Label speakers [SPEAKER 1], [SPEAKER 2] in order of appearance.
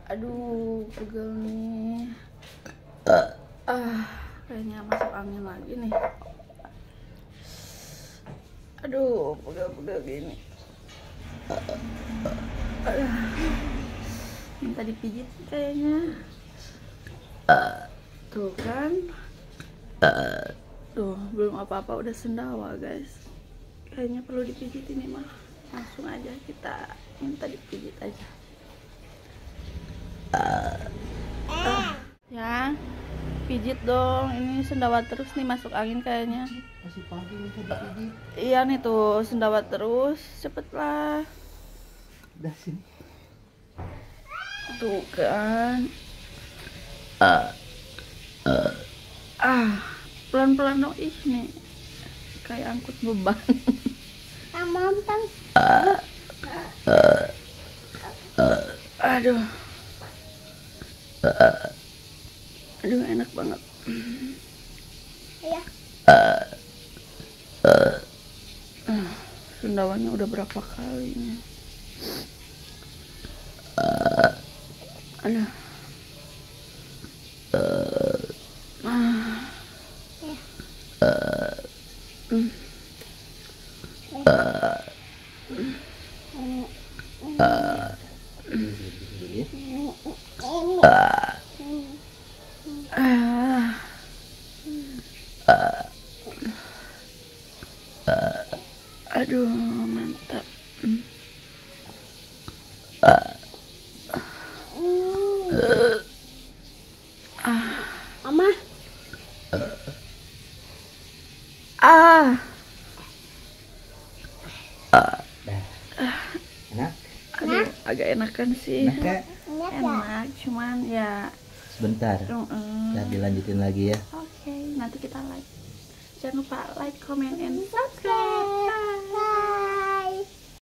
[SPEAKER 1] Aduh, pegel nih. Kayaknya masuk angin lagi nih. Aduh, pegel-pegel gini. Minta dipijit kayaknya. Tuh kan. Tuh, belum apa-apa udah sendawa, guys. Kayaknya perlu dipijit ini mah. Langsung aja kita minta dipijit aja. Ya, pijit dong. Ini sendawa terus nih, masuk angin kayaknya.
[SPEAKER 2] Masih pagi minta dipijit.
[SPEAKER 1] Iya nih tuh, sendawa terus. Cepetlah.
[SPEAKER 2] Udah sini.
[SPEAKER 1] Tuh kan. Pelan-pelan dong. Ih nih, kayak angkut beban. Aduh. Aduh, enak banget. Sendawanya udah berapa kali nih. Aduh. Aduh, mantap.
[SPEAKER 3] Mama.
[SPEAKER 2] Enak?
[SPEAKER 1] Aduh, agak enakan sih.
[SPEAKER 2] Enak gak?
[SPEAKER 1] Enak, cuman ya
[SPEAKER 2] Sebentar. Ntar dilanjutin lagi ya.
[SPEAKER 1] Oke, nanti kita like. Jangan lupa like, comment, and subscribe.